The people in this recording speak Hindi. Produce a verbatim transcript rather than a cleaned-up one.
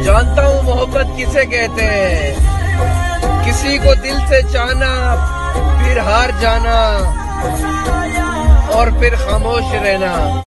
जानता हूँ मोहब्बत किसे कहते हैं, किसी को दिल से चाहना फिर हार जाना और फिर खामोश रहना।